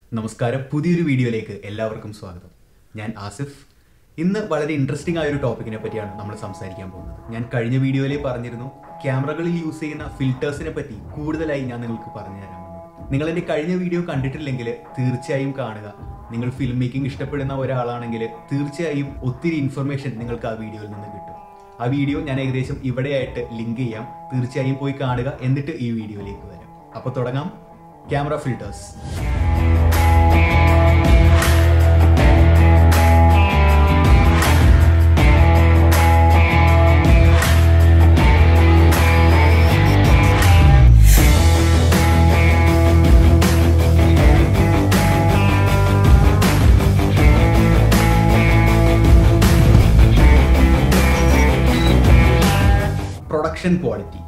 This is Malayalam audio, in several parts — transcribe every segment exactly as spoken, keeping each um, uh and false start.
നമസ്കാരം, പുതിയൊരു വീഡിയോയിലേക്ക് എല്ലാവർക്കും സ്വാഗതം. ഞാൻ ആസിഫ്. ഇന്ന് വളരെ ഇൻട്രസ്റ്റിംഗ് ആയ ഒരു ടോപ്പിക്കിനെ പറ്റിയാണ് നമ്മൾ സംസാരിക്കാൻ പോകുന്നത്. ഞാൻ കഴിഞ്ഞ വീഡിയോയിൽ പറഞ്ഞിരുന്നു ക്യാമറകളിൽ യൂസ് ചെയ്യുന്ന ഫിൽറ്റേഴ്സിനെ പറ്റി കൂടുതലായി ഞാൻ നിങ്ങൾക്ക് പറഞ്ഞു തരാമെന്ന്. നിങ്ങൾ എൻ്റെ കഴിഞ്ഞ വീഡിയോ കണ്ടിട്ടില്ലെങ്കിൽ തീർച്ചയായും കാണുക. നിങ്ങൾ ഫിലിം മേക്കിംഗ് ഇഷ്ടപ്പെടുന്ന ഒരാളാണെങ്കിൽ തീർച്ചയായും ഒത്തിരി ഇൻഫർമേഷൻ നിങ്ങൾക്ക് ആ വീഡിയോയിൽ നിന്ന് കിട്ടും. ആ വീഡിയോ ഞാൻ ഏകദേശം ഇവിടെയായിട്ട് ലിങ്ക് ചെയ്യാം. തീർച്ചയായും പോയി കാണുക, എന്നിട്ട് ഈ വീഡിയോയിലേക്ക് വരാം. അപ്പോൾ തുടങ്ങാം. Camera filters. Production quality.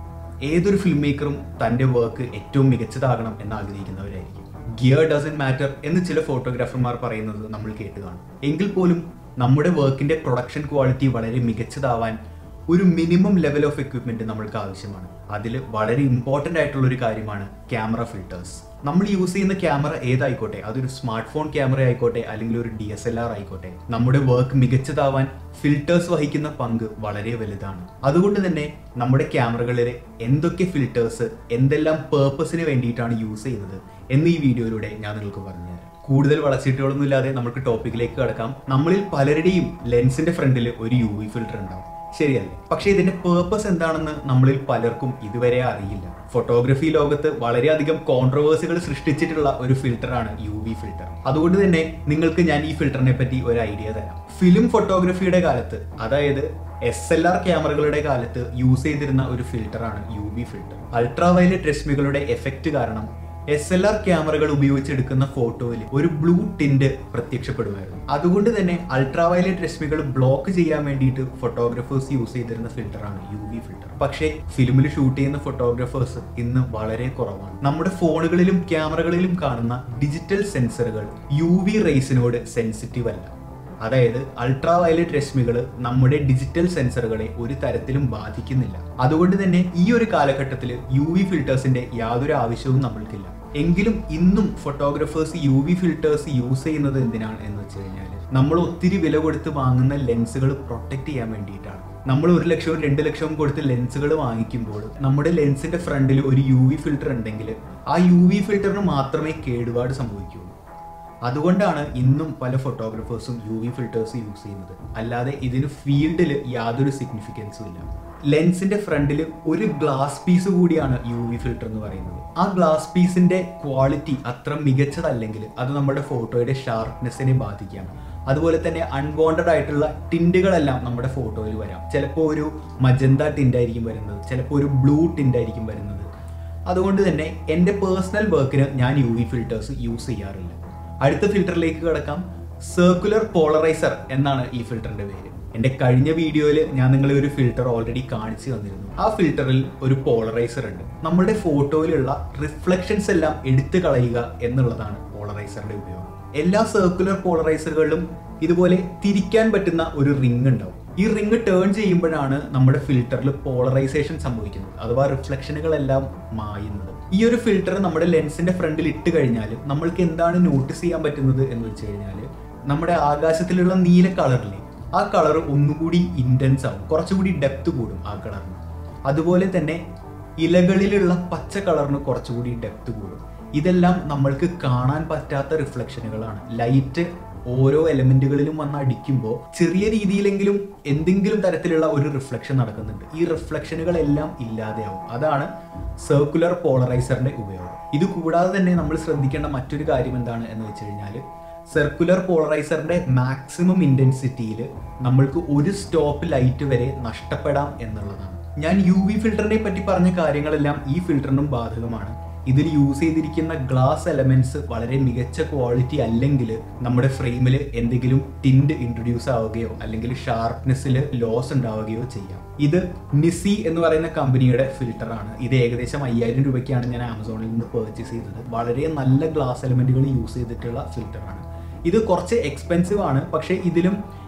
ഏതൊരു ഫിലിം മേക്കറും തൻ്റെ വർക്ക് ഏറ്റവും മികച്ചതാകണം എന്ന് ആഗ്രഹിക്കുന്നവരായിരിക്കും. ഗിയർ ഡസൻ മാറ്റർ എന്ന് ചില ഫോട്ടോഗ്രാഫർമാർ പറയുന്നത് നമ്മൾ കേട്ട് കാണും. എങ്കിൽ പോലും നമ്മുടെ വർക്കിന്റെ പ്രൊഡക്ഷൻ ക്വാളിറ്റി വളരെ മികച്ചതാവാൻ ഒരു മിനിമം ലെവൽ ഓഫ് എക്വിപ്മെന്റ് നമ്മൾക്ക് ആവശ്യമാണ്. അതിൽ വളരെ ഇമ്പോർട്ടൻ്റ് ആയിട്ടുള്ള ഒരു കാര്യമാണ് ക്യാമറ ഫിൽറ്റേഴ്സ്. നമ്മൾ യൂസ് ചെയ്യുന്ന ക്യാമറ ഏതായിക്കോട്ടെ, അതൊരു സ്മാർട്ട് ഫോൺ ക്യാമറ ആയിക്കോട്ടെ അല്ലെങ്കിൽ ഒരു ഡി എസ് എൽ ആർ ആയിക്കോട്ടെ, നമ്മുടെ വർക്ക് മികച്ചതാവാൻ ഫിൽറ്റേഴ്സ് വഹിക്കുന്ന പങ്ക് വളരെ വലുതാണ്. അതുകൊണ്ട് തന്നെ നമ്മുടെ ക്യാമറകളിലെ എന്തൊക്കെ ഫിൽറ്റേഴ്സ് എന്തെല്ലാം പേർപ്പസിന് വേണ്ടിയിട്ടാണ് യൂസ് ചെയ്യുന്നത് എന്ന് ഈ വീഡിയോയിലൂടെ ഞാൻ നിങ്ങൾക്ക് പറഞ്ഞുതരാം. കൂടുതൽ വളച്ചിട്ടുകളൊന്നും ഇല്ലാതെ നമുക്ക് ടോപ്പിക്കിലേക്ക് കടക്കാം. നമ്മളിൽ പലരുടെയും ലെൻസിന്റെ ഫ്രണ്ടിൽ ഒരു യു വി ഫിൽറ്റർ ഉണ്ടാവും, ശരിയല്ലേ? പക്ഷെ ഇതിന്റെ പേർപ്പസ് എന്താണെന്ന് നമ്മളിൽ പലർക്കും ഇതുവരെ അറിയില്ല. ഫോട്ടോഗ്രഫി ലോകത്ത് വളരെയധികം കോൺട്രവേഴ്സികൾ സൃഷ്ടിച്ചിട്ടുള്ള ഒരു ഫിൽറ്ററാണ് യു വി ഫിൽറ്റർ. അതുകൊണ്ട് തന്നെ നിങ്ങൾക്ക് ഞാൻ ഈ ഫിൽറ്ററിനെ പറ്റി ഒരു ഐഡിയ തരാം. ഫിലിം ഫോട്ടോഗ്രഫിയുടെ കാലത്ത്, അതായത് എസ് എൽ ആർ ക്യാമറകളുടെ കാലത്ത് യൂസ് ചെയ്തിരുന്ന ഒരു ഫിൽറ്ററാണ് U V filter. Ultraviolet രശ്മികളുടെ എഫക്റ്റ് കാരണം എസ് എൽ ആർ ക്യാമറകൾ ഉപയോഗിച്ചെടുക്കുന്ന ഫോട്ടോയിൽ ഒരു ബ്ലൂ ടിന്റ് പ്രത്യക്ഷപ്പെടുമായിരുന്നു. അതുകൊണ്ട് തന്നെ അൾട്രാ വയലറ്റ് രശ്മികൾ ബ്ലോക്ക് ചെയ്യാൻ വേണ്ടിയിട്ട് ഫോട്ടോഗ്രാഫേഴ്സ് യൂസ് ചെയ്തിരുന്ന ഫിൽറ്ററാണ് യു വി ഫിൽറ്റർ. പക്ഷേ ഫിലിമിൽ ഷൂട്ട് ചെയ്യുന്ന ഫോട്ടോഗ്രാഫേഴ്സ് ഇന്ന് വളരെ കുറവാണ്. നമ്മുടെ ഫോണുകളിലും ക്യാമറകളിലും കാണുന്ന ഡിജിറ്റൽ സെൻസറുകൾ യു വി റേസിനോട് സെൻസിറ്റീവ് അല്ല. അതായത് അൾട്രാ വയലറ്റ് രശ്മികൾ നമ്മുടെ ഡിജിറ്റൽ സെൻസറുകളെ ഒരു തരത്തിലും ബാധിക്കുന്നില്ല. അതുകൊണ്ട് തന്നെ ഈ ഒരു കാലഘട്ടത്തിൽ യു വി ഫിൽറ്റേഴ്സിന്റെ യാതൊരു ആവശ്യവും നമ്മൾക്കില്ല. എങ്കിലും ഇന്നും photographers U V filters use ചെയ്യുന്നത് എന്തിനാണ് എന്ന് വെച്ച് കഴിഞ്ഞാൽ, നമ്മൾ ഒത്തിരി വില കൊടുത്ത് വാങ്ങുന്ന ലെൻസുകൾ പ്രൊട്ടക്ട് ചെയ്യാൻ വേണ്ടിയിട്ടാണ്. നമ്മൾ ഒരു ലക്ഷവും രണ്ട് ലക്ഷവും കൊടുത്ത് ലെൻസുകൾ വാങ്ങിക്കുമ്പോൾ നമ്മുടെ ലെൻസിന്റെ ഫ്രണ്ടിൽ ഒരു യു വി ഫിൽറ്റർ ഉണ്ടെങ്കിൽ ആ യു വി ഫിൽറ്ററിന് മാത്രമേ കേടുപാട് സംഭവിക്കൂ. അതുകൊണ്ടാണ് ഇന്നും പല ഫോട്ടോഗ്രാഫേഴ്സും യു വി ഫിൽറ്റേഴ്സ് യൂസ് ചെയ്യുന്നത്. അല്ലാതെ ഇതിന് ഫീൽഡിൽ യാതൊരു സിഗ്നിഫിക്കൻസും ഇല്ല. ലെൻസിന്റെ ഫ്രണ്ടിൽ ഒരു ഗ്ലാസ് പീസ് കൂടിയാണ് യു വി ഫിൽറ്റർ എന്ന് പറയുന്നത്. ആ ഗ്ലാസ് പീസിന്റെ ക്വാളിറ്റി അത്ര മികച്ചതല്ലെങ്കിൽ അത് നമ്മുടെ ഫോട്ടോയുടെ ഷാർപ്നെസ്സിനെ ബാധിക്കാം. അതുപോലെ തന്നെ അൺവാണ്ടഡ് ആയിട്ടുള്ള ടിൻറ്റുകളെല്ലാം നമ്മുടെ ഫോട്ടോയിൽ വരാം. ചിലപ്പോൾ ഒരു മജന്ത ടിൻറ്റായിരിക്കും വരുന്നത്, ചിലപ്പോൾ ഒരു ബ്ലൂ ടിൻറ്റായിരിക്കും വരുന്നത്. അതുകൊണ്ട് തന്നെ എൻ്റെ പേഴ്സണൽ വർക്കിന് ഞാൻ യു വി ഫിൽറ്റേഴ്സ് യൂസ് ചെയ്യാറില്ല. അടുത്ത ഫിൽറ്ററിലേക്ക് കിടക്കാം. സർക്കുലർ പോളറൈസർ എന്നാണ് ഈ ഫിൽറ്ററിന്റെ പേര്. എൻ്റെ കഴിഞ്ഞ വീഡിയോയിൽ ഞാൻ നിങ്ങളെ ഒരു ഫിൽറ്റർ ഓൾറെഡി കാണിച്ചു തന്നിരുന്നു. ആ ഫിൽറ്ററിൽ ഒരു പോളറൈസർ ഉണ്ട്. നമ്മുടെ ഫോട്ടോയിലുള്ള റിഫ്ലക്ഷൻസ് എല്ലാം എടുത്തു കളയുക എന്നുള്ളതാണ് പോളറൈസറിന്റെ ഉപയോഗം. എല്ലാ സർക്കുലർ പോളറൈസറുകളിലും ഇതുപോലെ തിരിക്കാൻ പറ്റുന്ന ഒരു റിംഗ് ഉണ്ടാവും. ഈ റിംഗ് ടേൺ ചെയ്യുമ്പോഴാണ് നമ്മുടെ ഫിൽറ്ററിൽ പോളറൈസേഷൻ സംഭവിക്കുന്നത്, അഥവാ റിഫ്ലക്ഷനുകളെല്ലാം മായുന്നത്. ഈ ഒരു ഫിൽറ്റർ നമ്മുടെ ലെൻസിന്റെ ഫ്രണ്ടിൽ ഇട്ട് കഴിഞ്ഞാൽ നമ്മൾക്ക് എന്താണ് നോട്ടീസ് ചെയ്യാൻ പറ്റുന്നത് എന്ന് വെച്ച് കഴിഞ്ഞാൽ, നമ്മുടെ ആകാശത്തിലുള്ള നീല കളറിലെ ആ കളർ ഒന്നുകൂടി ഇന്റൻസ് ആവും, കുറച്ചുകൂടി ഡെപ്ത് കൂടും ആ കളറിന്. അതുപോലെ തന്നെ ഇലകളിലുള്ള പച്ച കളറിന് കുറച്ചുകൂടി ഡെപ്ത് കൂടും. ഇതെല്ലാം നമ്മൾക്ക് കാണാൻ പറ്റാത്ത റിഫ്ലക്ഷനുകളാണ്. ലൈറ്റ് ഓരോ എലമെന്റുകളിലും വന്ന് അടിക്കുമ്പോൾ ചെറിയ രീതിയിലെങ്കിലും എന്തെങ്കിലും തരത്തിലുള്ള ഒരു റിഫ്ലക്ഷൻ നടക്കുന്നുണ്ട്. ഈ റിഫ്ലക്ഷനുകളെല്ലാം ഇല്ലാതെയാവും. അതാണ് സർക്കുലർ പോളറൈസറിന്റെ ഉപയോഗം. ഇത് കൂടാതെ തന്നെ നമ്മൾ ശ്രദ്ധിക്കേണ്ട മറ്റൊരു കാര്യം എന്താണ് എന്ന് വെച്ച് കഴിഞ്ഞാൽ, സർക്കുലർ പോളറൈസറിന്റെ മാക്സിമം ഇന്റൻസിറ്റിയിൽ നമ്മൾക്ക് ഒരു സ്റ്റോപ്പ് ലൈറ്റ് വരെ നഷ്ടപ്പെടാം എന്നുള്ളതാണ്. ഞാൻ യു വി ഫിൽറ്ററിനെ പറ്റി പറഞ്ഞ കാര്യങ്ങളെല്ലാം ഈ ഫിൽറ്ററിനും ബാധകമാണ്. ഇതിൽ യൂസ് ചെയ്തിരിക്കുന്ന ഗ്ലാസ് എലമെന്റ്സ് വളരെ മികച്ച ക്വാളിറ്റി അല്ലെങ്കിൽ നമ്മുടെ ഫ്രെയിമിൽ എന്തെങ്കിലും ടിൻഡ് ഇൻട്രൊഡ്യൂസ് ആവുകയോ അല്ലെങ്കിൽ ഷാർപ്നെസ്സിൽ ലോസ് ഉണ്ടാവുകയോ ചെയ്യാം. ഇത് നിസി എന്ന് പറയുന്ന കമ്പനിയുടെ ഫിൽറ്ററാണ്. ഇത് ഏകദേശം അയ്യായിരം രൂപയ്ക്കാണ് ഞാൻ ആമസോണിൽ നിന്ന് പർച്ചേസ് ചെയ്തത്. വളരെ നല്ല ഗ്ലാസ് എലമെന്റുകൾ യൂസ് ചെയ്തിട്ടുള്ള ഫിൽറ്ററാണ്. ഇത് കുറച്ച് എക്സ്പെൻസീവ് ആണ്, പക്ഷേ ഇതിലും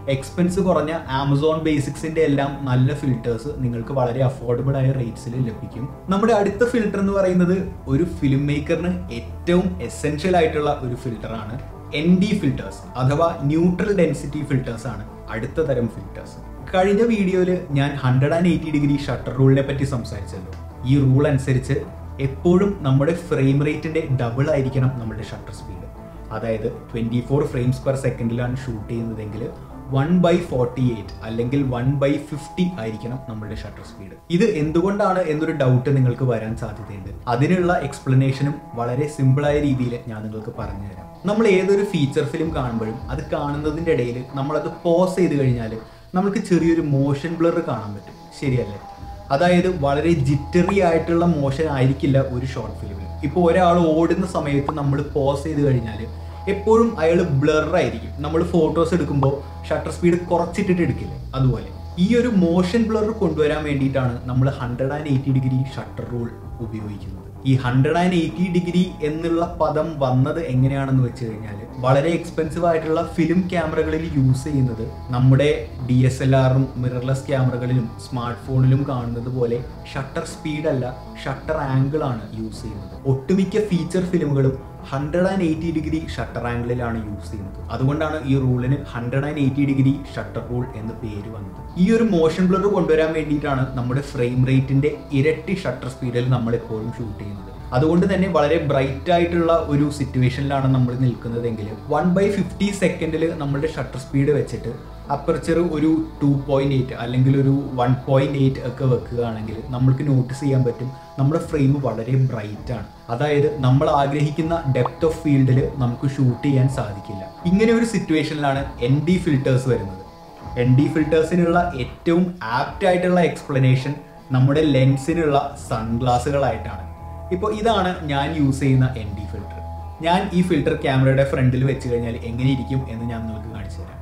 എക്സ്പെൻസ് കുറഞ്ഞ ആമസോൺ ബേസിക്സിന്റെ എല്ലാം നല്ല ഫിൽറ്റേഴ്സ് നിങ്ങൾക്ക് വളരെ അഫോർഡബിൾ ആയ റേറ്റ്സിൽ ലഭിക്കും. നമ്മുടെ അടുത്ത ഫിൽറ്റർ എന്ന് പറയുന്നത് ഒരു ഫിലിം മേക്കറിന് ഏറ്റവും എസെൻഷ്യൽ ആയിട്ടുള്ള ഒരു ഫിൽറ്ററാണ്. എൻ ഡി ഫിൽറ്റേഴ്സ് അഥവാ ന്യൂട്രൽ ഡെൻസിറ്റി ഫിൽറ്റേഴ്സ് ആണ് അടുത്ത തരം ഫിൽറ്റേഴ്സ്. കഴിഞ്ഞ വീഡിയോയിൽ ഞാൻ hundred and eighty degree shutter റൂളിനെ പറ്റി സംസാരിച്ചല്ലോ. ഈ റൂൾ അനുസരിച്ച് എപ്പോഴും നമ്മുടെ ഫ്രെയിം റേറ്റിന്റെ ഡബിൾ ആയിരിക്കണം നമ്മുടെ ഷട്ടർ സ്പീഡ്. അതായത് ട്വന്റി ഫോർ ഫ്രെയിംസ് പെർ സെക്കൻഡിലാണ് ഷൂട്ട് ചെയ്യുന്നതെങ്കിൽ വൺ ബൈ ഫോർട്ടി എയ്റ്റ് അല്ലെങ്കിൽ വൺ ബൈ ഫിഫ്റ്റി ആയിരിക്കണം നമ്മുടെ ഷട്ടർ സ്പീഡ്. ഇത് എന്തുകൊണ്ടാണ് എന്നൊരു ഡൗട്ട് നിങ്ങൾക്ക് വരാൻ സാധ്യതയുണ്ട്. അതിനുള്ള എക്സ്പ്ലനേഷനും വളരെ സിമ്പിളായ രീതിയിൽ ഞാൻ നിങ്ങൾക്ക് പറഞ്ഞു തരാം. നമ്മൾ ഏതൊരു ഫീച്ചർ ഫിലിം കാണുമ്പോഴും അത് കാണുന്നതിൻ്റെ ഇടയിൽ നമ്മളത് പോസ് ചെയ്ത് കഴിഞ്ഞാൽ നമുക്ക് ചെറിയൊരു മോഷൻ ബ്ലർ കാണാൻ പറ്റും, ശരിയല്ലേ? അതായത് വളരെ ജിറ്ററി ആയിട്ടുള്ള മോഷൻ ആയിരിക്കില്ല ഒരു ഷോർട്ട് ഫിലിമിൽ. ഇപ്പോൾ ഒരാൾ ഓടുന്ന സമയത്ത് നമ്മൾ പോസ് ചെയ്ത് കഴിഞ്ഞാൽ എപ്പോഴും അയാൾ ബ്ലറായിരിക്കും. നമ്മൾ ഫോട്ടോസ് എടുക്കുമ്പോൾ ഷട്ടർ സ്പീഡ് കുറച്ചിട്ടിട്ട് എടുക്കില്ല. അതുപോലെ ഈ ഒരു മോഷൻ ബ്ലർ കൊണ്ടുവരാൻ വേണ്ടിയിട്ടാണ് നമ്മൾ hundred and eighty degree shutter rule ഉപയോഗിക്കുന്നത്. ഈ ഹൺഡ്രഡ് ആൻഡ് എയ്റ്റി ഡിഗ്രി എന്നുള്ള പദം വന്നത് എങ്ങനെയാണെന്ന് വെച്ച് കഴിഞ്ഞാൽ വളരെ എക്സ്പെൻസീവ് ആയിട്ടുള്ള ഫിലിം ക്യാമറകളിൽ യൂസ് ചെയ്യുന്നത് നമ്മുടെ ഡി എസ് എൽ ആറും മിറർലെസ് ക്യാമറകളിലും സ്മാർട്ട് ഫോണിലും കാണുന്നത് പോലെ ഷട്ടർ സ്പീഡല്ല, ഷട്ടർ ആംഗിൾ ആണ് യൂസ് ചെയ്യുന്നത്. ഒട്ടുമിക്ക ഫീച്ചർ ഫിലിമുകളും hundred and eighty degree shutter ആംഗിളിലാണ് യൂസ് ചെയ്യുന്നത്. അതുകൊണ്ടാണ് ഈ റൂളിന് hundred and eighty degree shutter rule എന്ന് പേര് വന്നത്. ഈ ഒരു മോഷൻ ബ്ലർ കൊണ്ടുവരാൻ വേണ്ടിയിട്ടാണ് നമ്മുടെ ഫ്രെയിം റേറ്റിന്റെ ഇരട്ടി ഷട്ടർ സ്പീഡിൽ നമ്മൾ എപ്പോഴും ഷൂട്ട് ചെയ്യുന്നത്. അതുകൊണ്ട് തന്നെ വളരെ ബ്രൈറ്റ് ആയിട്ടുള്ള ഒരു സിറ്റുവേഷനിലാണ് നമ്മൾ നിൽക്കുന്നതെങ്കിൽ വൺ ബൈ ഫിഫ്റ്റി സെക്കൻഡിൽ നമ്മുടെ ഷട്ടർ സ്പീഡ് വെച്ചിട്ട് അപ്പർച്ചർ ഒരു ടു പോയിന്റ് എയ്റ്റ് അല്ലെങ്കിൽ ഒരു വൺ പോയിന്റ് എയ്റ്റ് ഒക്കെ വെക്കുകയാണെങ്കിൽ നമ്മൾക്ക് നോട്ടീസ് ചെയ്യാൻ പറ്റും നമ്മുടെ ഫ്രെയിം വളരെ ബ്രൈറ്റ് ആണ്. അതായത് നമ്മൾ ആഗ്രഹിക്കുന്ന ഡെപ്ത് ഓഫ് ഫീൽഡിൽ നമുക്ക് ഷൂട്ട് ചെയ്യാൻ സാധിക്കില്ല. ഇങ്ങനെ ഒരു സിറ്റുവേഷനിലാണ് എൻ ഡി ഫിൽറ്റേഴ്സ് വരുന്നത്. എൻ ഡി ഫിൽറ്റേഴ്സിനുള്ള ഏറ്റവും ആപ്റ്റ് ആയിട്ടുള്ള എക്സ്പ്ലനേഷൻ നമ്മുടെ ലെൻസിനുള്ള സൺഗ്ലാസുകളായിട്ടാണ്. ഇപ്പോൾ ഇതാണ് ഞാൻ യൂസ് ചെയ്യുന്ന എൻ ഡി ഫിൽറ്റർ. ഞാൻ ഈ ഫിൽറ്റർ ക്യാമറയുടെ ഫ്രണ്ടിൽ വെച്ച് കഴിഞ്ഞാൽ എങ്ങനെ ഇരിക്കും എന്ന് ഞാൻ നിങ്ങൾക്ക് കാണിച്ചു തരാം.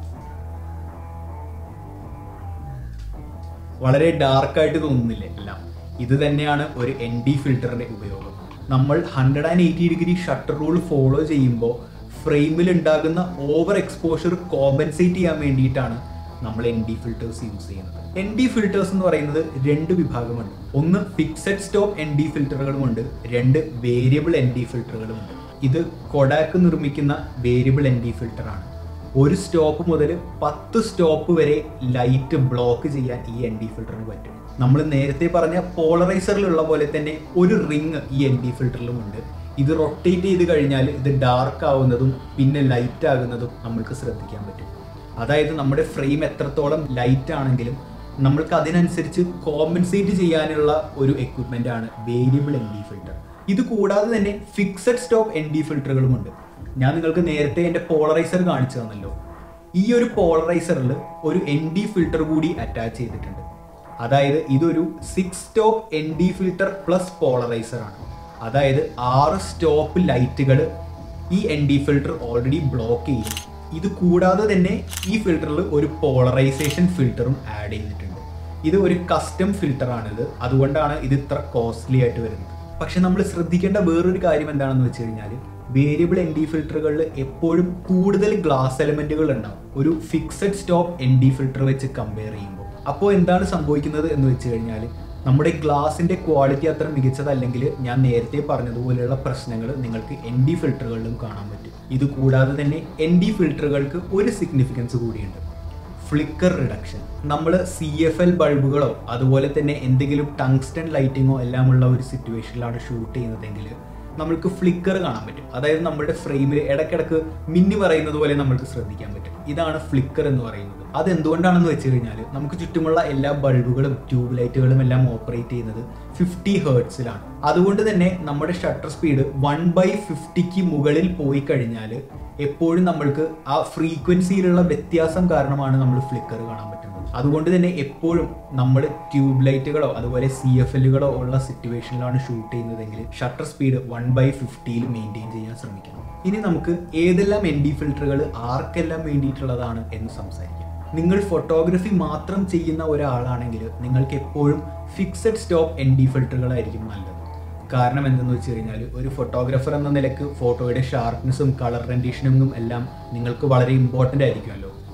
വളരെ ഡാർക്കായിട്ട് തോന്നുന്നില്ലേ എല്ലാം? ഇത് തന്നെയാണ് ഒരു എൻ ഡി ഫിൽറ്ററിന്റെ ഉപയോഗം. നമ്മൾ hundred and eighty degree shutter rule follow ചെയ്യുമ്പോൾ ഫ്രെയിമിൽ ഉണ്ടാകുന്ന ഓവർ എക്സ്പോഷർ കോമ്പൻസേറ്റ് ചെയ്യാൻ വേണ്ടിയിട്ടാണ് നമ്മൾ എൻ ഡി ഫിൽറ്റേഴ്സ് യൂസ് ചെയ്യുന്നത്. എൻ ഡി ഫിൽറ്റേഴ്സ് എന്ന് പറയുന്നത് രണ്ട് വിഭാഗമുണ്ട്. ഒന്ന് ഫിക്സഡ് സ്റ്റോപ്പ് എൻ ഡി ഫിൽറ്ററുകളുമുണ്ട്, രണ്ട് വേരിയബിൾ എൻ ഡി ഫിൽറ്ററുകളുമുണ്ട്. ഇത് കൊഡാക്ക് നിർമ്മിക്കുന്ന വേരിയബിൾ എൻ ഡി ഫിൽറ്ററാണ്. ഒരു സ്റ്റോപ്പ് മുതൽ പത്ത് സ്റ്റോപ്പ് വരെ ലൈറ്റ് ബ്ലോക്ക് ചെയ്യാൻ ഈ എൻ ഡി ഫിൽറ്ററിന് പറ്റും. നമ്മൾ നേരത്തെ പറഞ്ഞ പോളറൈസറിലുള്ള പോലെ തന്നെ ഒരു റിങ് ഈ എൻ ഡി ഫിൽറ്ററിലുമുണ്ട്. ഇത് റൊട്ടേറ്റ് ചെയ്ത് കഴിഞ്ഞാൽ ഇത് ഡാർക്ക് ആവുന്നതും പിന്നെ ലൈറ്റ് ആകുന്നതും നമ്മൾക്ക് ശ്രദ്ധിക്കാൻ പറ്റും. അതായത് നമ്മുടെ ഫ്രെയിം എത്രത്തോളം ലൈറ്റ് ആണെങ്കിലും നമ്മൾക്ക് അതിനനുസരിച്ച് കോമ്പൻസേറ്റ് ചെയ്യാനുള്ള ഒരു എക്വിപ്മെന്റ് ആണ് വേരിയബിൾ എൻ ഡി ഫിൽറ്റർ. ഇത് കൂടാതെ തന്നെ ഫിക്സഡ് സ്റ്റോപ്പ് എൻ ഡി ഫിൽറ്ററുകളുമുണ്ട്. ഞാൻ നിങ്ങൾക്ക് നേരത്തെ എൻ്റെ പോളറൈസർ കാണിച്ചു തന്നല്ലോ. ഈ ഒരു പോളറൈസറിൽ ഒരു എൻ ഡി ഫിൽറ്റർ കൂടി അറ്റാച്ച് ചെയ്തിട്ടുണ്ട്. അതായത് ഇതൊരു six stop N D filter plus polarizer ആണ്. അതായത് ആറ് സ്റ്റോപ്പ് ലൈറ്റുകൾ ഈ N D filter already block ചെയ്യും. ഇത് കൂടാതെ തന്നെ ഈ ഫിൽറ്ററിൽ ഒരു പോളറൈസേഷൻ ഫിൽറ്ററും ആഡ് ചെയ്തിട്ടുണ്ട്. ഇത് ഒരു കസ്റ്റം ഫിൽറ്റർ ആണിത്, അതുകൊണ്ടാണ് ഇത് ഇത്ര കോസ്റ്റ്ലി ആയിട്ട് വരുന്നത്. പക്ഷെ നമ്മൾ ശ്രദ്ധിക്കേണ്ട വേറൊരു കാര്യം എന്താണെന്ന് വെച്ച് കഴിഞ്ഞാൽ വേരിയബിൾ എൻ ഡി ഫിൽറ്ററുകളിൽ എപ്പോഴും കൂടുതൽ ഗ്ലാസ് എലമെന്റുകൾ ഉണ്ടാവും ഒരു fixed stop N D filter വെച്ച് കമ്പയർ ചെയ്യുമ്പോൾ. അപ്പോൾ എന്താണ് സംഭവിക്കുന്നത് എന്ന് വെച്ച് കഴിഞ്ഞാൽ നമ്മുടെ ഗ്ലാസിന്റെ ക്വാളിറ്റി അത്ര മികച്ചതല്ലെങ്കിൽ ഞാൻ നേരത്തെ പറഞ്ഞതുപോലെയുള്ള പ്രശ്നങ്ങൾ നിങ്ങൾക്ക് എൻ ഡി ഫിൽറ്ററുകളിലും കാണാൻ പറ്റും. ഇത് കൂടാതെ തന്നെ എൻ ഡി ഫിൽറ്ററുകൾക്ക് ഒരു സിഗ്നിഫിക്കൻസ് കൂടിയുണ്ട്, ഫ്ലിക്കർ റിഡക്ഷൻ. നമ്മൾ സി എഫ് എൽ ബൾബുകളോ അതുപോലെ തന്നെ എന്തെങ്കിലും ടങ്സ്റ്റൺ ലൈറ്റിങ്ങോ എല്ലാമുള്ള ഒരു സിറ്റുവേഷനിലാണ് ഷൂട്ട് ചെയ്യുന്നതെങ്കിൽ നമ്മൾക്ക് ഫ്ലിക്കർ കാണാൻ പറ്റും. അതായത് നമ്മുടെ ഫ്രെയിമിൽ ഇടയ്ക്കിടക്ക് മിന്നി പറയുന്നത് പോലെ നമ്മൾക്ക് ശ്രദ്ധിക്കാൻ പറ്റും. ഇതാണ് ഫ്ലിക്കർ എന്ന് പറയുന്നത്. അതെന്തുകൊണ്ടാണെന്ന് വെച്ച് കഴിഞ്ഞാൽ നമുക്ക് ചുറ്റുമുള്ള എല്ലാ ബൾബുകളും ട്യൂബ് ലൈറ്റുകളും എല്ലാം ഓപ്പറേറ്റ് ചെയ്യുന്നത് ഫിഫ്റ്റി ഹേർട്സിലാണ്. അതുകൊണ്ട് തന്നെ നമ്മുടെ ഷട്ടർ സ്പീഡ് വൺ ബൈ ഫിഫ്റ്റിക്ക് മുകളിൽ പോയി കഴിഞ്ഞാൽ എപ്പോഴും നമ്മൾക്ക് ആ ഫ്രീക്വൻസിയിലുള്ള വ്യത്യാസം കാരണമാണ് നമ്മൾ ഫ്ലിക്കർ കാണാൻ പറ്റുന്നത്. അതുകൊണ്ട് തന്നെ എപ്പോഴും നമ്മൾ ട്യൂബ് ലൈറ്റുകളോ അതുപോലെ സി എഫ് എല്ലുകളോ ഉള്ള സിറ്റുവേഷനിലാണ് ഷൂട്ട് ചെയ്യുന്നതെങ്കിൽ ഷട്ടർ സ്പീഡ് വൺ ബൈ ഫിഫ്റ്റിയിൽ മെയിൻറ്റെയിൻ ചെയ്യാൻ ശ്രമിക്കണം. ഇനി നമുക്ക് ഏതെല്ലാം എൻ ഡി ഫിൽറ്ററുകൾ ആർക്കെല്ലാം വേണ്ടിയിട്ടുള്ളതാണ് എന്ന് സംസാരിക്കാം. നിങ്ങൾ ഫോട്ടോഗ്രാഫി മാത്രം ചെയ്യുന്ന ഒരാളാണെങ്കിൽ നിങ്ങൾക്ക് എപ്പോഴും ഫിക്സഡ് സ്റ്റോപ്പ് എൻ ഡി ഫിൽറ്ററുകളായിരിക്കും നല്ലത്. കാരണം എന്തെന്ന് വെച്ച് കഴിഞ്ഞാൽ ഒരു ഫോട്ടോഗ്രാഫർ എന്ന നിലയ്ക്ക് ഫോട്ടോയുടെ ഷാർപ്നെസ്സും കളർ റെൻഡിഷനിങ്ങും എല്ലാം നിങ്ങൾക്ക് വളരെ ഇമ്പോർട്ടൻ്റ് ആയിരിക്കുമല്ലോ.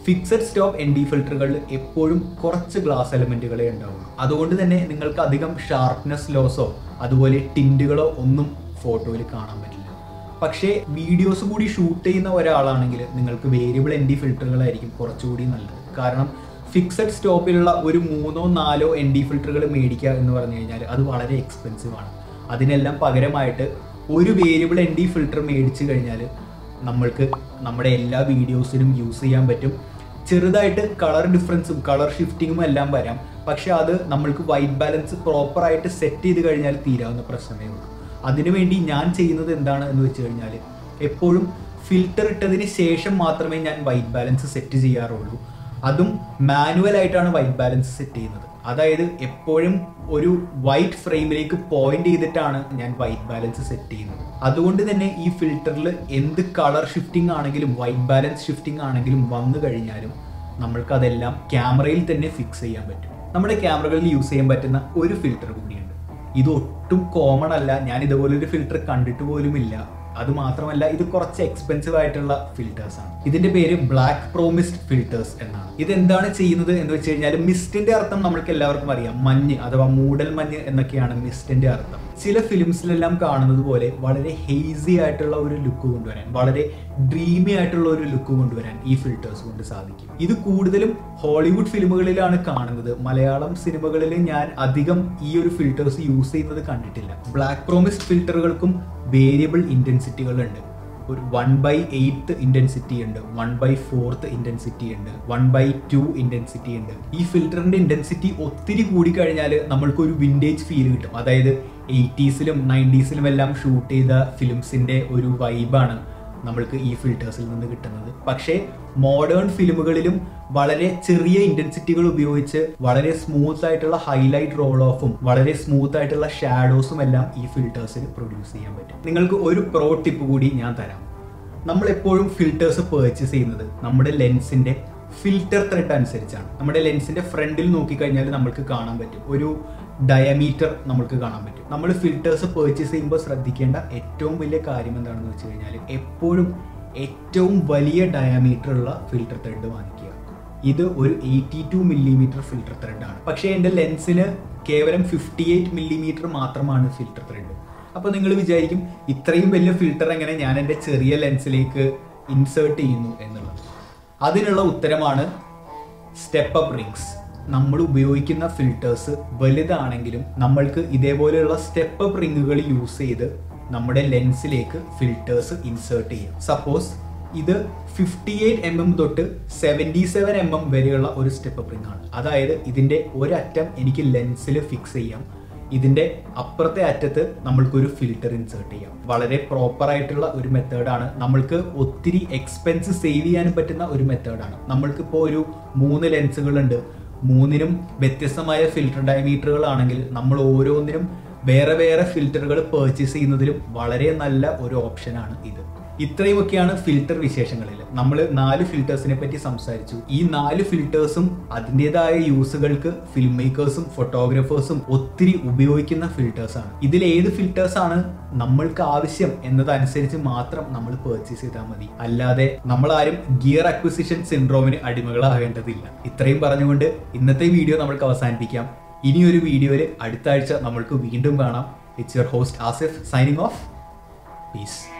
ഫിക്സഡ് സ്റ്റോപ്പ് എൻ ഡി ഫിൽറ്ററുകളിൽ എപ്പോഴും കുറച്ച് ഗ്ലാസ് എലമെന്റുകളെ ഉണ്ടാവുള്ളൂ. അതുകൊണ്ട് തന്നെ നിങ്ങൾക്ക് അധികം ഷാർപ്നെസ് ലോസോ അതുപോലെ ടിൻറ്റുകളോ ഒന്നും ഫോട്ടോയിൽ കാണാൻ പറ്റില്ല. പക്ഷേ വീഡിയോസ് കൂടി ഷൂട്ട് ചെയ്യുന്ന ഒരാളാണെങ്കിൽ നിങ്ങൾക്ക് വേരിയബിൾ എൻ ഡി ഫിൽറ്ററുകളായിരിക്കും കുറച്ചുകൂടി നല്ലത്. കാരണം ഫിക്സഡ് സ്റ്റോപ്പിലുള്ള ഒരു മൂന്നോ നാലോ എൻ ഡി ഫിൽറ്ററുകൾ മേടിക്കുക എന്ന് പറഞ്ഞു കഴിഞ്ഞാൽ അത് വളരെ എക്സ്പെൻസീവ് ആണ്. അതിനെല്ലാം പകരമായിട്ട് ഒരു വേരിയബിൾ എൻ ഡി ഫിൽറ്റർ മേടിച്ചു കഴിഞ്ഞാൽ നമ്മൾക്ക് നമ്മുടെ എല്ലാ വീഡിയോസിനും യൂസ് ചെയ്യാൻ പറ്റും. ചെറുതായിട്ട് കളർ ഡിഫറൻസും കളർ ഷിഫ്റ്റിങ്ങും എല്ലാം വരാം, പക്ഷെ അത് നമ്മൾക്ക് വൈറ്റ് ബാലൻസ് പ്രോപ്പറായിട്ട് സെറ്റ് ചെയ്ത് കഴിഞ്ഞാൽ തീരാവുന്ന പ്രശ്നമേ ഉള്ളൂ. അതിനുവേണ്ടി ഞാൻ ചെയ്യുന്നത് എന്താണ് എന്ന് വെച്ച് കഴിഞ്ഞാൽ എപ്പോഴും ഫിൽറ്റർ ഇട്ടതിന് ശേഷം മാത്രമേ ഞാൻ വൈറ്റ് ബാലൻസ് സെറ്റ് ചെയ്യാറുള്ളൂ. അതും മാനുവലായിട്ടാണ് വൈറ്റ് ബാലൻസ് സെറ്റ് ചെയ്യുന്നത്. അതായത് എപ്പോഴും ഒരു വൈറ്റ് ഫ്രെയിമിലേക്ക് പോയിന്റ് ചെയ്തിട്ടാണ് ഞാൻ വൈറ്റ് ബാലൻസ് സെറ്റ് ചെയ്യുന്നത്. അതുകൊണ്ട് തന്നെ ഈ ഫിൽറ്ററിൽ എന്ത് കളർ ഷിഫ്റ്റിംഗ് ആണെങ്കിലും വൈറ്റ് ബാലൻസ് ഷിഫ്റ്റിംഗ് ആണെങ്കിലും വന്നു കഴിഞ്ഞാലും നമ്മൾക്ക് അതെല്ലാം ക്യാമറയിൽ തന്നെ ഫിക്സ് ചെയ്യാൻ പറ്റും. നമ്മുടെ ക്യാമറകളിൽ യൂസ് ചെയ്യാൻ പറ്റുന്ന ഒരു ഫിൽറ്റർ കൂടിയുണ്ട്. ഇത് ഒട്ടും കോമൺ അല്ല, ഞാൻ ഇതുപോലൊരു ഫിൽറ്റർ കണ്ടിട്ട് പോലുമില്ല. അത് മാത്രമല്ല ഇത് കുറച്ച് എക്സ്പെൻസീവ് ആയിട്ടുള്ള ഫിൽറ്റേഴ്സ് ആണ്. ഇതിന്റെ പേര് ബ്ലാക്ക് പ്രോമിസ്റ്റ് ഫിൽറ്റേഴ്സ് എന്നാണ്. ഇതെന്താണ് ചെയ്യുന്നത് എന്ന് വെച്ച് കഴിഞ്ഞാൽ മിസ്റ്റിന്റെ അർത്ഥം നമ്മൾക്ക് എല്ലാവർക്കും അറിയാം, മഞ്ഞ് അഥവാ മൂടൽ മഞ്ഞ് എന്നൊക്കെയാണ് മിസ്റ്റിന്റെ അർത്ഥം. ചില ഫിലിംസിലെല്ലാം കാണുന്നത് പോലെ വളരെ ഹെയ്സി ആയിട്ടുള്ള ഒരു ലുക്ക് കൊണ്ടുവരാൻ, വളരെ ഡ്രീമി ആയിട്ടുള്ള ഒരു ലുക്ക് കൊണ്ടുവരാൻ ഈ ഫിൽറ്റേഴ്സ് കൊണ്ട് സാധിക്കും. ഇത് കൂടുതലും ഹോളിവുഡ് ഫിലിമുകളിലാണ് കാണുന്നത്. മലയാളം സിനിമകളിൽ ഞാൻ അധികം ഈ ഒരു ഫിൽറ്റേഴ്സ് യൂസ് ചെയ്യുന്നത് കണ്ടിട്ടില്ല. ബ്ലാക്ക് പ്രോമിസ്റ്റ് ഫിൽറ്ററുകൾക്കും വേരിയബിൾ ഇന്റൻസിറ്റികളുണ്ട്. ഒരു വൺ ബൈ എയ്ത്ത് ഇന്റൻസിറ്റി ഉണ്ട്, വൺ ബൈ ഫോർത്ത് ഇന്റൻസിറ്റി ഉണ്ട്, വൺ ബൈ ടു ഇന്റൻസിറ്റി ഉണ്ട്. ഈ ഫിൽറ്ററിന്റെ ഇന്റൻസിറ്റി ഒത്തിരി കൂടി കഴിഞ്ഞാൽ നമ്മൾക്കൊരു വിൻറ്റേജ് ഫീൽ കിട്ടും. അതായത് എയ്റ്റീസിലും നയൻറ്റീസിലും എല്ലാം ഷൂട്ട് ചെയ്ത ഫിലിംസിന്റെ ഒരു വൈബാണ് നമ്മൾക്ക് ഈ ഫിൽറ്റേഴ്സിൽ നിന്ന് കിട്ടുന്നത്. പക്ഷേ മോഡേൺ ഫിലിമുകളിലും വളരെ ചെറിയ ഇന്റൻസിറ്റികൾ ഉപയോഗിച്ച് വളരെ സ്മൂത്ത് ആയിട്ടുള്ള ഹൈലൈറ്റ് റോൾ ഓഫും വളരെ സ്മൂത്ത് ആയിട്ടുള്ള ഷാഡോസും എല്ലാം ഈ ഫിൽറ്റേഴ്സിൽ പ്രൊഡ്യൂസ് ചെയ്യാൻ പറ്റും. നിങ്ങൾക്ക് ഒരു പ്രോ ടിപ്പ് കൂടി ഞാൻ തരാം. നമ്മൾ എപ്പോഴും ഫിൽറ്റേഴ്സ് പർച്ചേസ് ചെയ്യുന്നത് നമ്മുടെ ലെൻസിന്റെ ഫിൽറ്റർ ത്രെഡ് അനുസരിച്ചാണ്. നമ്മുടെ ലെൻസിന്റെ ഫ്രണ്ടിൽ നോക്കിക്കഴിഞ്ഞാൽ നമ്മൾക്ക് കാണാൻ പറ്റും ഒരു ഡയമീറ്റർ നമ്മൾക്ക് കാണാൻ പറ്റും. നമ്മൾ ഫിൽറ്റേഴ്സ് പർച്ചേസ് ചെയ്യുമ്പോൾ ശ്രദ്ധിക്കേണ്ട ഏറ്റവും വലിയ കാര്യം എന്താണെന്ന് വെച്ച് കഴിഞ്ഞാൽ എപ്പോഴും ഏറ്റവും വലിയ ഡയമീറ്റർ ഉള്ള ഫിൽറ്റർ ത്രെഡ് വാങ്ങിക്കുക. ഇത് ഒരു എയ്റ്റി ടു മില്ലിമീറ്റർ ഫിൽറ്റർ ത്രെഡാണ്. പക്ഷേ എൻ്റെ ലെൻസിന് കേവലം ഫിഫ്റ്റി എയ്റ്റ് മില്ലിമീറ്റർ മാത്രമാണ് ഫിൽറ്റർ ത്രെഡ്. അപ്പോൾ നിങ്ങൾ വിചാരിക്കും ഇത്രയും വലിയ ഫിൽറ്റർ എങ്ങനെ ഞാൻ എൻ്റെ ചെറിയ ലെൻസിലേക്ക് ഇൻസേർട്ട് ചെയ്യുന്നു എന്നുള്ളത്. അതിനുള്ള ഉത്തരമാണ് സ്റ്റെപ്പ് അപ്പ് റിങ്സ്. നമ്മൾ ഉപയോഗിക്കുന്ന ഫിൽറ്റേഴ്സ് വലുതാണെങ്കിലും നമ്മൾക്ക് ഇതേപോലെയുള്ള സ്റ്റെപ്പ് അപ്പ് റിങ്ങുകൾ യൂസ് ചെയ്ത് നമ്മുടെ ലെൻസിലേക്ക് ഫിൽറ്റേഴ്സ് ഇൻസേർട്ട് ചെയ്യാം. സപ്പോസ് ഇത് ഫിഫ്റ്റി എയ്റ്റ് എം എം തൊട്ട് സെവൻറ്റി സെവൻ എം എം വരെയുള്ള ഒരു സ്റ്റെപ്പ് അപ്പ് റിംഗ് ആണ്. അതായത് ഇതിന്റെ ഒരറ്റം എനിക്ക് ലെൻസിൽ ഫിക്സ് ചെയ്യാം, ഇതിന്റെ അപ്പുറത്തെ അറ്റത്ത് നമ്മൾക്കൊരു ഫിൽറ്റർ ഇൻസേർട്ട് ചെയ്യാം. വളരെ പ്രോപ്പർ ആയിട്ടുള്ള ഒരു മെത്തേഡാണ്. നമ്മൾക്ക് ഒത്തിരി എക്സ്പെൻസ് സേവ് ചെയ്യാനും പറ്റുന്ന ഒരു മെത്തേഡാണ്. നമ്മൾക്കിപ്പോൾ ഒരു മൂന്ന് ലെൻസുകളുണ്ട്, മൂന്നിനും വ്യത്യസ്തമായ ഫിൽറ്റർ ഡയമീറ്ററുകളാണെങ്കിൽ നമ്മൾ ഓരോന്നിനും വേറെ വേറെ ഫിൽറ്ററുകൾ പർച്ചേസ് ചെയ്യുന്നതിലും വളരെ നല്ല ഒരു ഓപ്ഷനാണ് ഇത്. ഇത്രയുമൊക്കെയാണ് ഫിൽറ്റർ വിശേഷങ്ങളിൽ. നമ്മൾ നാല് ഫിൽറ്റേഴ്സിനെ പറ്റി സംസാരിച്ചു. ഈ നാല് ഫിൽറ്റേഴ്സും അതിൻ്റെതായ യൂസുകൾക്ക് ഫിലിം മേക്കേഴ്സും ഫോട്ടോഗ്രാഫേഴ്സും ഒത്തിരി ഉപയോഗിക്കുന്ന ഫിൽറ്റേഴ്സാണ്. ഇതിൽ ഏത് ഫിൽറ്റേഴ്സാണ് നമ്മൾക്ക് ആവശ്യം എന്നതനുസരിച്ച് മാത്രം നമ്മൾ പർച്ചേസ് ചെയ്താൽ മതി. അല്ലാതെ നമ്മൾ ആരും ഗിയർ അക്വിസിഷൻ സിൻഡ്രോമിന് അടിമകളാകേണ്ടതില്ല. ഇത്രയും പറഞ്ഞുകൊണ്ട് ഇന്നത്തെ വീഡിയോ നമ്മൾക്ക് അവസാനിപ്പിക്കാം. ഇനിയൊരു വീഡിയോയിൽ അടുത്ത ആഴ്ച നമ്മൾക്ക് വീണ്ടും കാണാം. It's your host Asif signing off. Piece.